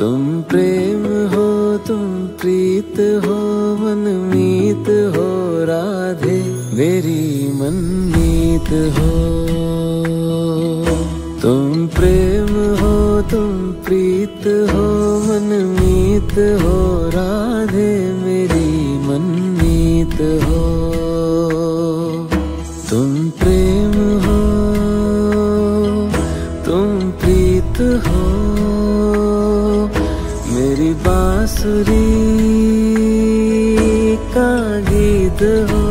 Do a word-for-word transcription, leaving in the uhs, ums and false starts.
तुम प्रेम हो, तुम प्रीत हो, मनमीत हो राधे, मेरी मनमीत हो। तुम प्रेम हो, तुम प्रीत हो, मनमीत हो राधे, मेरी मनमीत हो। तुम प्रेम हो, तुम प्रीत हो, मेरी बांसुरी का गीत हो।